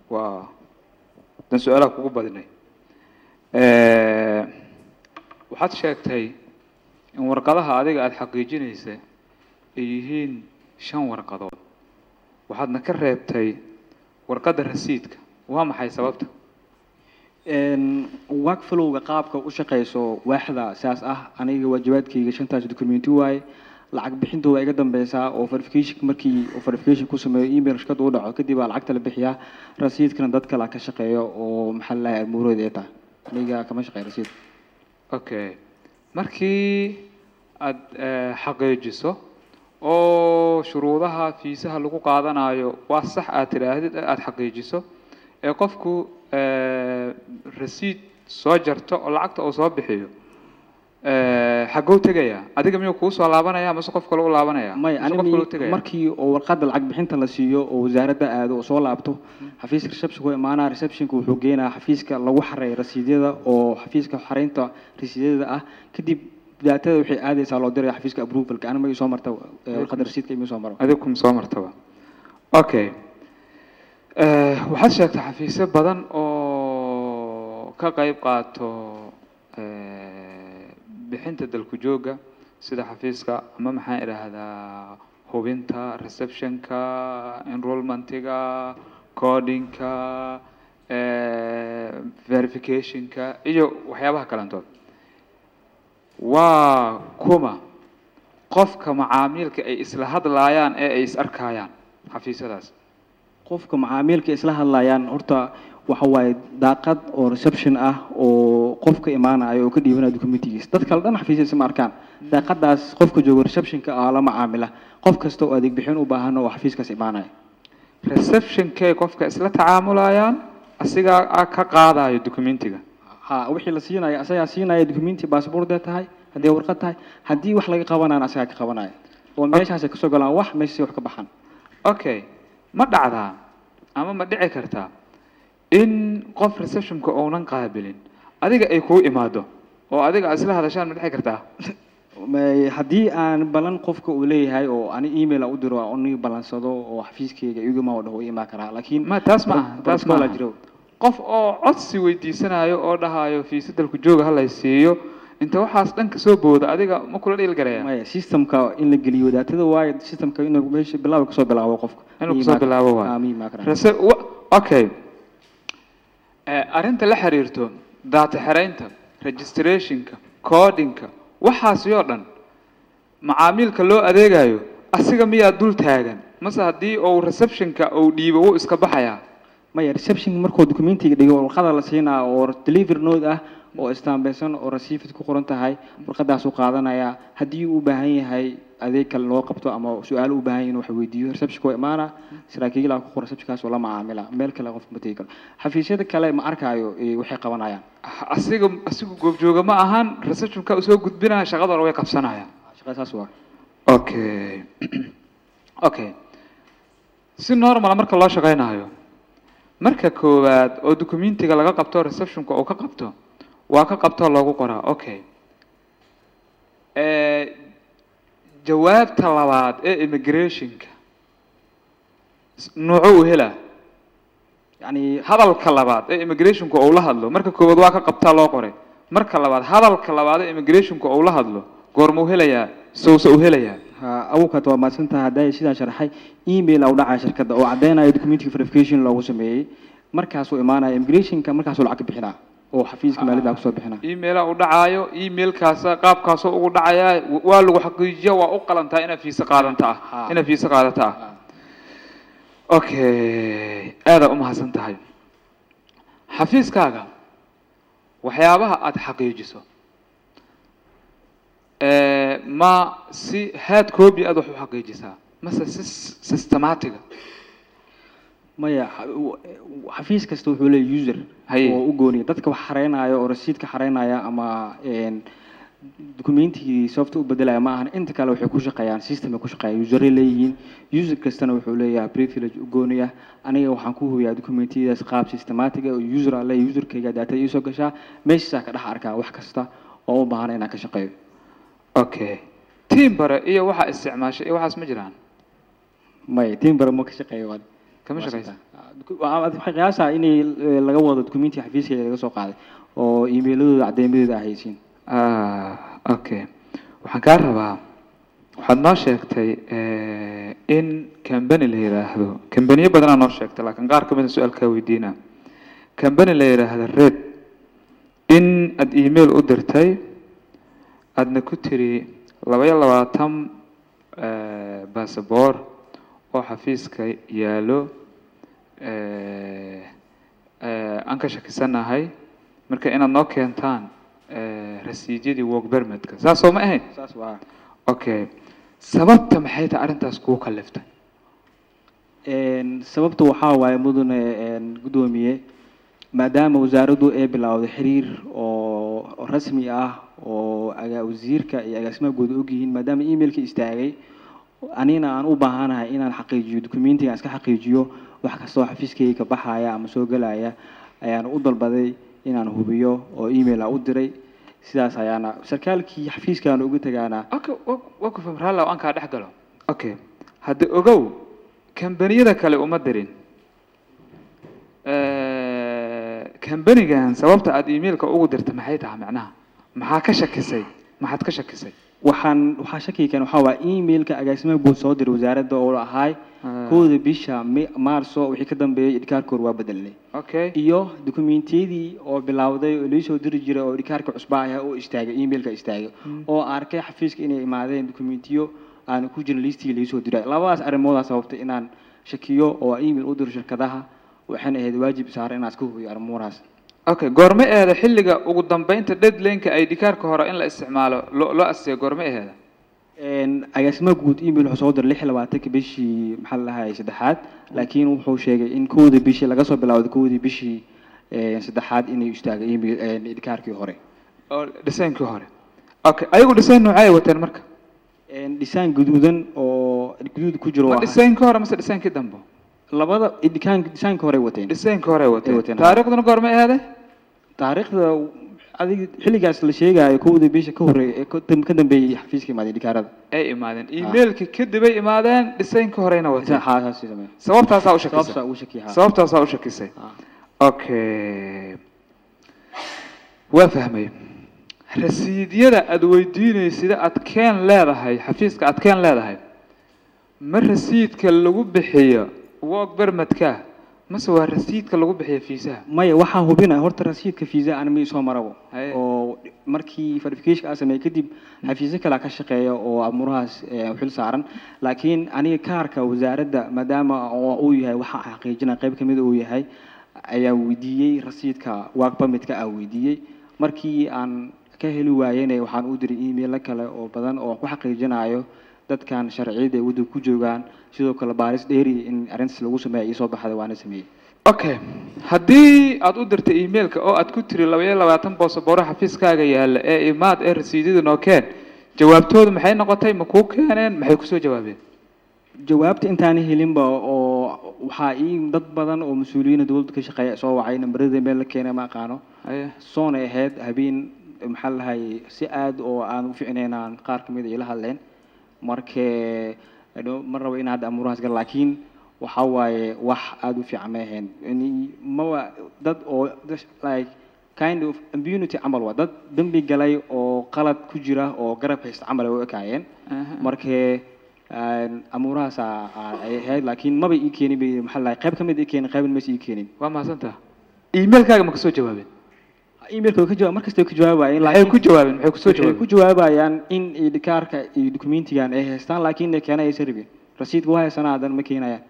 waa dan su'aalaha kugu badinay waxaad sheegtay in warqadaha adiga aad xaqiijinaysa ay yihiin 5 warqadood waxaadna ka reebtay warqadda rasiidka waa maxay sababta workflow-ga qaabka u shaqeyso waaxda saas ah aniga waajibaadkayga 5taas documenti waay lacag bixintu waa iga dambaysaa oo verification markii oo verification ku sameeyo email shaqada u dhaco kadib lacagta la bixiyaa rasiidkana dadka la ka shaqeeyo oo maxaa la amuurood ee tahay aniga kama shaqeeyo rasiid okay markii aad xaqiijiso oo shuruudaha fiisaha lagu qaadanayo waa sax aad tiraahdid aad xaqiijiso ee qofku rasiid soo jarto oo lacagta uu soo bixiyo xagow tagaya adiga miyuu ku soo laabanaya ama qof kale u laabanaya markii oo warqadda lacag bixinta la siiyo oo wasaaradda aado oo soo laabto xafiiska reception ku imaanaa receptionku wuxuu geenaa xafiiska lagu xareeyo rasiidyada oo xafiiska xareynta rasiidyada ah kadib daatada waxay aadaysaa loo diray xafiiska approvalka anama ay soo marto warqadda rasiidka ay soo maro adigu soo martaba okay waxaad sheegtay xafiisyo badan oo ka qayb qaato bixinta dalku jooga sida xafiiska ama maxaan iraahdaa hubinta receptionka enrollmentiga codingka verificationka iyo waxyaabaha kalantood waa kuma qofka macaamilka ay isla hadlayaan ee ay is arkayaan xafiisyadaas qofka macaamilka isla hadlayaan horta waxa waaye daaqad oo reception ah oo qofka imaanayo oo ka dhiibanayo documentigiisa dad kale dhan xafiisyada ma arkaan daaqadaas qofka jooga receptionka ah la macaamila qof kasta oo adeeg bixin u baahan oo xafiiskaas imaanayo receptionka qofka isla tacaamulayaan asiga ka qaadayo documentiga wixii la siinayo asaga siinayo documenti passport tahay hadii warqad tahay hadii wax laga qabanaan asaga ka qabanayo oo meeshaas ka soo galaan wax meesha wax ka baxan okay ma dhacdaa ama ma dhici kartaa in qof receptionka oonan qaabilin adiga ay ku imaado oo adiga isla hadashaan ma dhici kartaa hadii aan balan qofka uu leeyahay oo ani email u diro oo aniga balansado oo xafiiskayga iyaga ma wada iima karaa laakiin ma taas ma jiro qof oo codsi weydiisanayo oo dhahayo fiisa dalku jooga hal ay siiyo inta waxaas dhanka soo booda adiga ma kula dhil gareeyaa ma systemka in la geliyo daatada waayo systemka inuu meesha bilaabo ka soo bilaabo qofka inuu soo bilaabo waa okay arinta la xiriirto data xareynta registrationka codingka waxaas iyo dhan macaamilka loo adeegayo asiga miyaa dul taagan mase hadii uu receptionka uu dhiibo uu iska baxaya maya reception markuu documentiga dhigo warqada la siinaa oo delivery note ah oo istaambaysan oo receipt ku qoran tahay warqadaas uu qaadanaya hadii uu baahan yahay adeeg kale loo qabto ama su'aal u baahan yahay wax weydiiyo reception ku imaana saraakiil ku qoran receptionkaas oo la macaamila meel kale qof ma teeyo xafiisyada kale ma arkayo waxay qabanayaan asigu goob jooga ma ahan receptionka uu soo gudbinaa shaqada way qabsanaya shaqadaas waa okay okay si normal marka loo shaqeynayo marka koowaad oo documentiga laga qabto receptionka oo ka qabto waa ka qabto loogu qoraa okay jawaabta labaad ee immigrationka nooco u hela yani hadalka labaad ee immigrationka oo la hadlo marka koowaad waa ka qabtaa loo qoray marka labaad hadalka labaad ee immigrationka oo la hadlo goorma u helayaa soo u helayaa awka to ma santa haday sidaan sharaxay email oo dhacay shirkadda oo cadeynaya document verification loogu sameeyay markaas uu imaanaya immigrationka markaas uu lacag bixinaa oo xafiiska maaliyadda ku soo bixinaa email uu dhacayo emailkaas qaabkaas oo ugu dhacaya waa lagu xaqiijiyo waa u qalantaa ina fiisa qaadanta okay aad u mahadsan tahay xafiiskaaga waxyaabaha aad xaqiijiso ما سي هاد كوبي أدو حقي جسا مثلا سيستماتيك ما يا حفيز كستو حول اليوزر وأقولي تذكر حرينا يا ورسيد كحرينا يا أما إن دوكيمنتي سوفت بدلا ما هن أنت كلو حكوش قيان سيستم حكوش قيان يوزر ليين يوزر كستنا وحول يا بريفيلج أقولي أنا وحنكوه يا دوكيمنتي سقاب سيستماتيك يوزر على يوزر كي داتا يوزر كشا مش ساكر حركة وحكستا أو بهارنا كشقي okay تيم برا إيه واحد استعماش إيه واحد اسمه جيران ما تيم برا ما كشقي واد kama shaqeysa waxay qiyaasaa inay laga wado dukumiintiga xafiiska laga soo qaaday oo email-adooda cadeymadooda ay haysiin okay waxaan ka rabaa waxaad noo sheegtay in company la yiraahdo company badan noo sheegtay laakiin qaar kamid ah su'aal ka weydiina company la yiraahdo red in ad email u dirtay adna ku tiri 22 passport oo xafiiska yaalo aan ka shakisanahay marka inaad noo keentaan rasiidyadii work permit-ka saas oo ma ahayn saas waa okay sababta maxay tahay arintaas ku kaliftay sababtu waxaa waaye mudane gudoomiye maadaama wasaaraddu ay bilowday xiriir oo rasmi ah oo wasiirka iyo agaasimaha guud og yihiin maadaama emailka istaagay anina aan u baahanahay inaan xaqiijiyo dukumiintiga iska xaqiijiyo wax kasta oo xafiiskayga ka baxaya ama soo galaya ayaan u dalbaday inaan hubiyo oo email u diray sidaas ayaana sarkaalkii xafiiskaana ugu tagaana okay waa ku fahmay aan ka dhex galo okay hadda ogow kambaniyada kale uma dirin kambanigan sababta aad emailka ugu dirtay maxay tahay macnaha maxaa ka shakisay maxaad ka shakisay waxaa shakigan waxaa waa emailka agaasimaha guud soo diray wasaaradda oo ahay kooda bisha maarso wixii ka dambeeyay idkaarkoor waa bedelnay okay iyo dukumiintiyadii oo bilowday oo loo soo diri jiray oo idkaarka cusbaa ah oo istaagay emailka istaagay oo arkay xafiiska inay imaadeen dukumiintiyo aan ku jirin listiga loo soo diray labadaas arimood sababtay inaan shakiyo oo email u diro shirkadaha waxaan ahayd waajib saaran inaad ku hubiyo arrimahaas okay goorma eeda xilliga ugu dambeynta deadline-ka ay idkaarka hore in la isticmaalo loo asteeyo goorma eeda agaasimaha guud email wuxuu soo diray 26 bishii maxaa la dhahay saddexaad laakiin wuxuu sheegay in kooda bishii laga soo bilaawday kooda bishii saddexaad inay istaagay email idkaarkii hore oo design-kii hore okay ayagu design noocay wateen marka design guduudan oo guduud ku jiro waa design-kii hore mise design-kii dambe labada design-kii hore wateen design-kii hore wateen taariikhduna goorma eeda taariikhda adiga xilligaas la sheegayo kooda bisha ka horeeyay ka dambeeyay xafiiska imaadeen idkaarada ay imaadeen emailka kadib ay imaadeen design-kii horeyna wateen sababtaas u shakisay okay waa fahmay rasiidyada aad weydiinaysid aad keen leedahay xafiiska aad keen leedahay ma rasiidka lagu bixiyo work permit-ka mase waa rasiidka lagu bixiyo fiisaha maya waxaan hubinaa horta rasiidka fiisaha aan ma soo marabo oo markii verification aan sameeyay kadib xafiisyo kale ka shaqeeya oo amurahaas xil saaran laakiin aniga kaarka wasaaradda maadaama uu yahay waxa xaqiijina qayb kamid uu yahay ayaa weydiiyay rasiidka work permit-ka aan weydiiyay markii aan ka heli waayeen waxaan u diray email kale oo badan oo ku xaqiijinayo dadkan sharciyada ay wada ku joogaan sidoo kale baaris dheeri in arrintaas lagu sameeyo soo baxday waana sameeyay okay haddii aad u dirtay emailka oo aad ku tiri 22 boosaboor xafiiskaaga yaala ee imaad ee rasiidyada noo keen jawaabtoodu maxay noqotay ma ku keeneen maxay ku soo jawaabeen jawaabta intaan helinba oo waxa dad badan oo mas'uuliyiin dawladda ka shaqeeya soo wacay nambarada email la keenay ma aqaano soona ahayd habeen maxaa lahay si aad oo aan u fiicneenaan qaar kamid ah ila hadleen markee ma rabo in aad amurahaas gal laakiin waxa waaye wax aad u fiican ma ahayn ma dad oo like kind of impunity camal waa dad dambi galay oo qalad ku jira oo garab haysta camal ay u ekaayeen markee amurahaas ay ahayd laakiin maba ii keenin maxaa lahay qayb kamid ii keenin qayb ma ii keenin waa mahadsantahay emailkaaga ma ka soo jawaabeen emailka ka jawaab markasta ka jawaabayeen laakiin ku jawaabeen maxay ku soo jawaabeen ku jawaabayaan in idkaarka iyo dukumiintigan ay haystaan laakiin ay keenay sarbi rasiidku waa haysanaa hadan ma keenayaan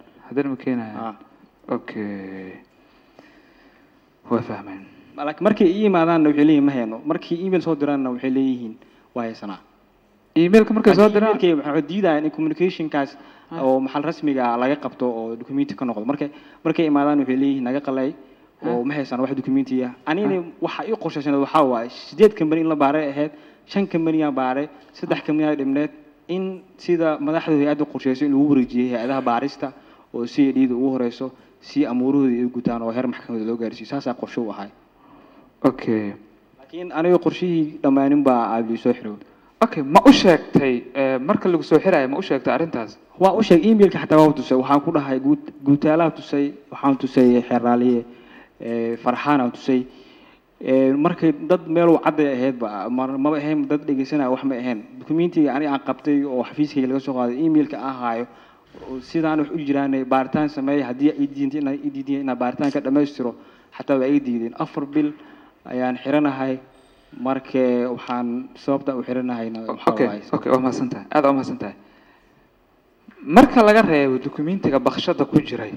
okay waa fahmeen laakiin markay ii imaadaan waxay leeyihiin ma hayno markii email soo diraanna waxay leeyihiin waa haysanaa emailka markay soo diraan waxay diidayaan in communication-kaas oo maxal rasmiga laga qabto oo dukumiinti ka noqdo markay imaadaan waxay leeyihiin naga qalay oo ma haysan wax dukumiinti ah anina waxa ii qorshaysan waxa waa 8 company la baaray ahayd 5 company aan baaray 3 company aan dhimneed in sida madaxda hay'adda qorshaysan in lagu wareejiyay hay'adaha baarista oo si dhiid ugu horeyso si amuurahooda ay gutaan oo heer maxkamadda loo gaarsiiyo saasa qorshe u ahay okay laakiin aniga qorshihii dhamaanin baa aad soo xiro okay ma u sheegtay marka lagu soo xirayo ma u sheegtay arintaas waa u sheeg emailka xataa waa tusay waxaan ku dhahay guutaalaha tusay waxaan tusay xeraaliye farxaan aan tusay markay dad meel u caday ahayd ma ahayn dad dhageysanaa wax ma ahayn documentiga ani aan qabtay oo xafiiskayga laga soo qaaday emailka aan haayo sidaan wax u jiraan baaritaan sameeyay hadii ay diideen in baaritaan ka dhameystiro xataa way diideen 4 bil ayaan xiranahay markee waxaan sababta u xiranahayna okay waa maasantahay aad u maasantahay marka laga reebo documentiga baqshada ku jiray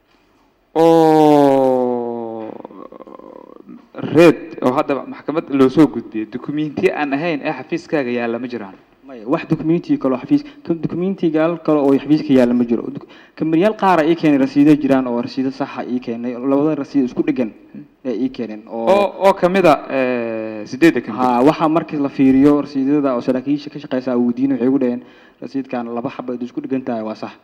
oo red oo hadda maxkamad loo soo gudbiyay documenti aan ahayn ee xafiiskaaga yaala ma jiraan wax documenti kale xafiis documentiga kale oo xafiiska yaala ma jiro kamariyaal qaar ay keenay rasiido jiraan oo rasiido sax ah ay keenay labada rasiid isku dhigan ay keeneen oo kamida sideed kamid waxa markii la fiiriyo rasiidada oo saraakiisha ka shaqeysa awdiin waxay ugu dhayeen rasiidkan laba xabad isku dhigan tahay waa sax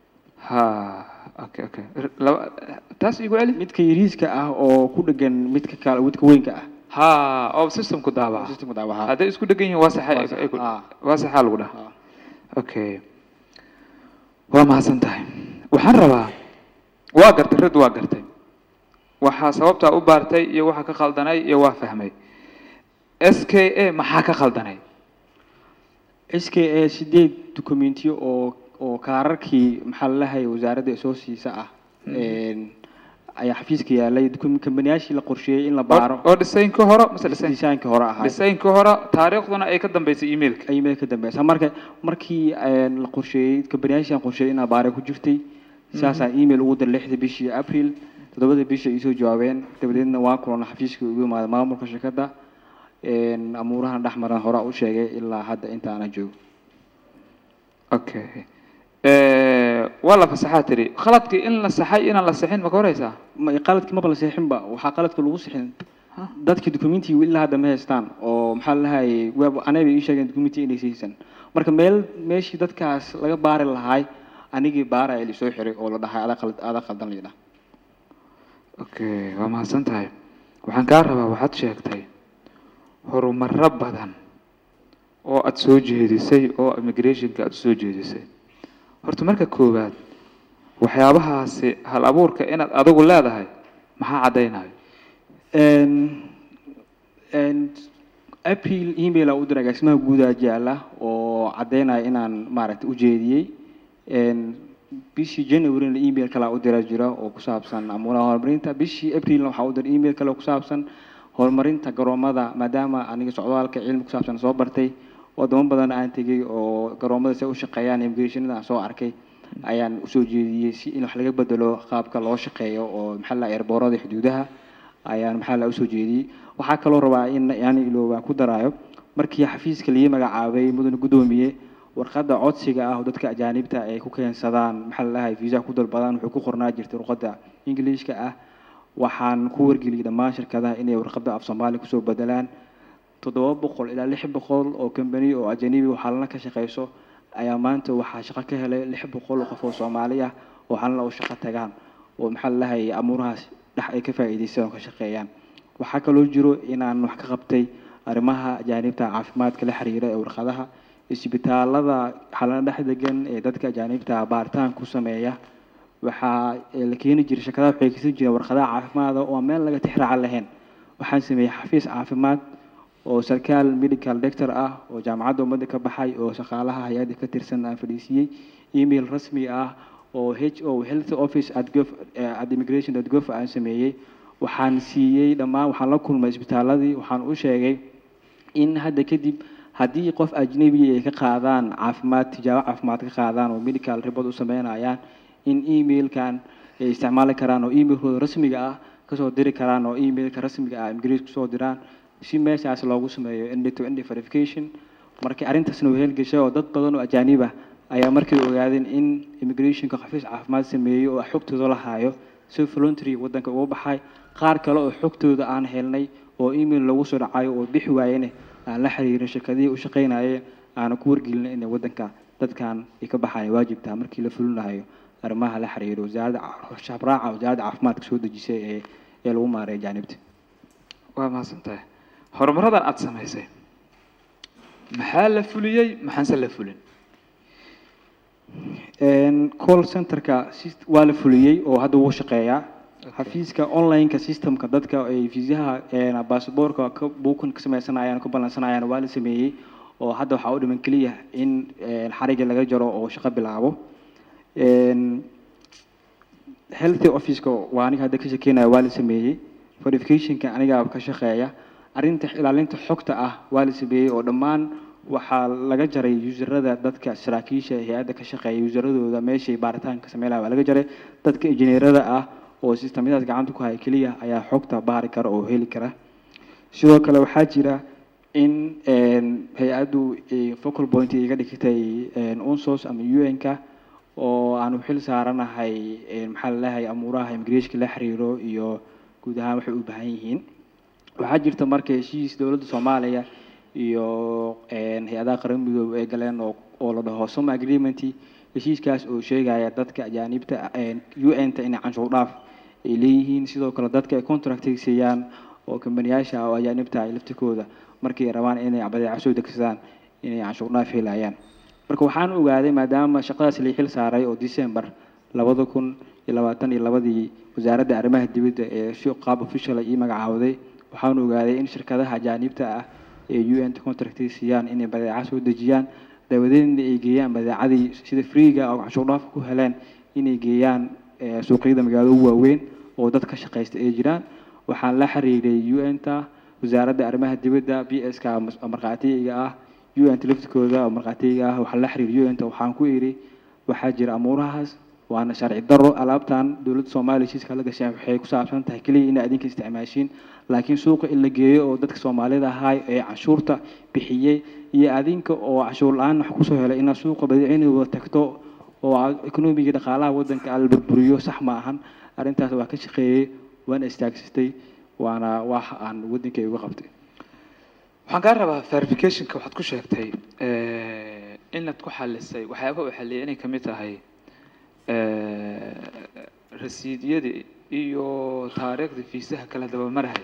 okay taas igu celi midka yariiska ah oo ku dhigan midka kale midka weynka ah oo systemku daabaca haday isku dhigan yihiin waa sax lagu dhahaa okay waa mahadsantahay waxaan rabaa waa gartay red waa gartay waxa sababta u baartay iyo waxa ka qaldanay iyo waa fahmay SKA maxaa ka qaldanay SKA 8 documentiyo oo kaararkii maxaa la lahayd wasaaradda soo siisa ah ay xafiiska yaalay kambaniyaashi la qorsheeyay in la baaro oo design-ka hore mas'ala design-ka hore ah design-ka hore taariikhduna ay ka dambeysay email ka dambeysay markii la qorsheeyay kambaniyaashi aan qorsheeyay in baaro ku jirtay saasa email ugu dir 6 bishii April 7 bishii ay soo jawaabeen dabadeedna waa kulan xafiiska ugu yimaada maamulka shirkadda amuurahan dhaxmaran hore u sheegay ilaa hadda inta aan joogo okay wala fasaxatiri khaladkii in la saxay in la saxin ma koraysa ma qaladkii ma la saxin ba waxa qaladka lagu saxin dadkii documentiga ilaa hadda ma haystaan oo maxaa la lahaay web anaga ii sheegeen documenti inay siisan marka meeshii dadkaas laga baari lahaay anigii baaray la soo xiray oo la dhahay ada qaldan leeyahay okay waa mahadsantahay waxaan ka rabaa waxaad sheegtay horumar badan oo aad soo jeedisay oo immigration-ka aad soo jeedisay horta marka koobaad waxyaabahaasi hal abuurka inaad adigu leedahay maxaa cadeynayo April email u diray gaasmaha guuda jaala oo cadeynaya inaan maaragtay u jeediyay bishii January email kala u diray jira oo ku saabsan amuuraha horumarinta bishii April waxa u diray email kale oo ku saabsan horumarinta garoomada maadaama aniga socdaalka cilmi ku saabsan soo bartay wadamo badan aan tagay oo garoomada si u shaqeeyaan immigration-da soo arkay ayaan u soo jeediyay si in wax laga bedelo qaabka loo shaqeeyo oo maxaa la airborada xuduudaha ayaan maxaa la u soo jeediyay waxa kale oo rabaa in yani ilooba ku daraayo markii xafiiska liye magacaabay mudane gudoomiye warqadda codsiga ah oo dadka ajaanibta ay ku keensadaan maxaa la lahaay visa ku dalbadaan wuxuu ku qornaa jirtay warqadda Englishka ah waxaan ku wargeliyay dhammaan shirkadaha inay warqadda af Soomaali ku soo bedelaan 700 ilaa 600 oo company oo ajnabi waxa la ka shaqeyso ayaa maanta waxa shaqo ka helay 600 qof oo Soomaali ah oo xalna u shaqo tagaan oo maxaa la lahaay amuurahaas dhax ay ka faa'iideystaan ka shaqeeyaan waxa kale oo jiro inaan wax ka qabtay arrimaha ajaanibta caafimaadka la xiriira ee warqadaha isbitaalada xalana dhaxdegan ee dadka ajaanibta baaritaan ku sameeya waxa la keenay jiray shirkadaha waxay ka soo jireen warqadaha caafimaad oo meel laga tixraac lahayn waxaan sameeyay xafiis caafimaad oo sarkaal medical doctor ah oo jaamacadda ummadda ka baxay oo shaqaalaha hay'adda ka tirsan aan fadhiisiyay email rasmi ah oo HO health office at immigration.gov aan sameeyay waxaan siiyay dhammaan waxaan la kulmay isbitaaladii waxaan u sheegay in hadda kadib haddii qof ajnabi ay ka qaadaan caafimaad tijaabo caafimaad ka qaadaan oo medical report u sameynayaan in emailkan ay isticmaali karaan oo emailkooda rasmiga ah ka soo diri karaan oo emailka rasmiga ah immigration soo diraan si meeshaas loogu sameeyo end-to-end verification markii arintaasna way helgashay oo dad badan oo ajaanib ah ayaa markii ogaadeen in immigration-ka xafiis caafimaad sameeyo oo xogtooda la haayo si voluntary wadanka uga baxay qaar kale oo xogtooda aan helnay oo email lagu soo dhacayo oo bixi waayeen aan la xiriirin shirkadii u shaqeynayeen aan ku wargelin in wadanka dadkan ay ka baxaan waajibta markii la fulinayo arrimaha la xiriiro wasaaradda caafimaadka soo dejisay ee lagu maareeyo jaanibta waa mahadsantahay horumaradan aad samaysay maxaa la fuliyey maxaanse la fulin call centerka waa la fuliyey oo hadda wuu shaqeeyaa xafiiska online-ka systemka dadka ay fiisaha baasaboorka ka buukan ka sameysanayaan ka balansanayaan waa la sameeyey oo hadda waxaa u dhiman keliya in xariga laga jaro oo shaqo bilaabo healthy office-ka waa aniga hadda ka shaqeynaya waa la sameeyey verification-ka aniga ka shaqeeya arrinta ilaalinta xogta ah waa la sameeyey oo dhammaan waxaa laga jaray userada dadka saraakiisha hay'adda ka shaqeeya useradooda meeshay baaritaanka sameynaya waa laga jaray dadka injineerada ah oo systemyadaas gacanta ku haya keliya ayaa xogta baari kara oo heli kara sidoo kale waxaa jira in hay-addu focal point iga dhigtay unsos ama un-ka oo aanu xil saaranahay maxaa la leeyahay amuuraha immigration la xiriiro iyo guud ahaan waxay u baahan yihiin waxaa jirta marka heshiis dowladda Soomaaliya iyo hay-adaha qaran midoob ay galeen oo la dhaho some agreement heshiiskaas oo sheegaya dadka ajaanibta UN-ta inay canshuur dhaaf ay leeyihiin sidoo kale dadka ay contract siiyaan oo kambaniyasha oo ajaanibta ay laftikooda markay rabaan inay badeeco soo degsadaan inay canshuur dhaaf helayaan marka waxaan ogaaday maadaama shaqadaas la xil saaray oo December 2022 wasaaradda arrimaha dibadda ee si qaab official ay magacaawday waxaan ogaaday in shirkadaha ajaanibta ah ee UN-ta contract siiyaan inay badeeco soo dejiyaan dabadeedna ay geeyaan badeecadii sida freega oo canshuur dhaaf ku heleen inay geeyaan suuqyada magaalada waaweyn oo dadka shaqeysta ay jiraan waxaan la xiriiray UN-ta wasaaradda arrimaha dibadda BS-ka marqaatiga ah UN-ta laftikooda marqaatiga ah waxaan la xiriiray UN-ta waxaan ku iri waxaa jira amuurahaas waana sharci darro alaabtan dowladda Soomaaliya heshiiska la gashay waxay ku saabsan tahay kaliya in adinka isticmaashiin laakiin suuqa in la geeyo oo dadka Soomaalida ahay ee canshuurta bixiyay iyo adinka oo canshuur la'aan wax ku soo helay in suuqa badeecooda tagto oo economiga dhaqaalaha wadanka la burburiyo sax ma ahan arrintaas waa ka shaqeeyay waan istaagsatay waana wax aan wadanka uga qabtay waxaan ka rabaa verification-ka waxaad ku sheegtay inaad ku xalisay waxyaabaha waxa leeyahay inay kamid tahay rasiidiyada iyo taariikhda fiisaha kala daba marahay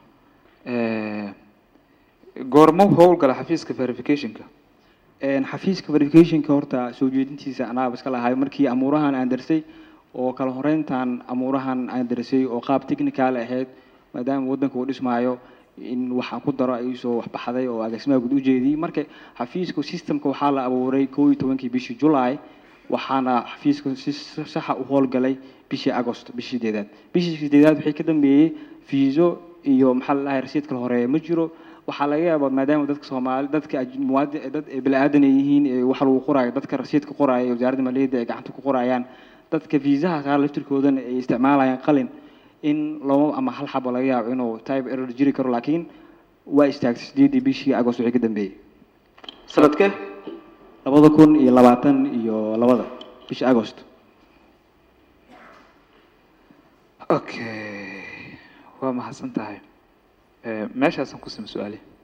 goormo howlgala xafiiska verification-ka xafiiska verification-ka horta soo jeedintiisa anaa iska lahaay markii amuurahan aan darsay oo kala horeyntan amuurahan aan darsay oo qaab technical ahayd maadaama wadanka uu dhismaayo in waxa ku daro ay soo wax baxday oo agaasimaha guud u jeediyay marka xafiiska systemka waxaa la abuuray 12 bishii July waxaana xafiiska si sax ah u howlgalay bishii August bishii 8 waxay ka dambeeyay fiiso iyo maxaa la dhahay rasiid kala horeeya ma jiro waxaa laga yaabaa maadaama dadka Soomaali dadka muwaadin dad bilaadan yihiin waxa lagu qorayo dadka rasiidka qoraya wasaaradda maaliyadda ay gacanta ku qorayaan dadka fiisaha qaar laftirkoodan ay isticmaalayaan qalin in loo ama hal xabo laga yaabo inuu type error jiri karo laakiin waa istaagtay 8 bishii August wixii ka dambeeyay sanadkee 2022 bishii August okay waa mahadsan tahay meeshaas aan ku soo su'aalay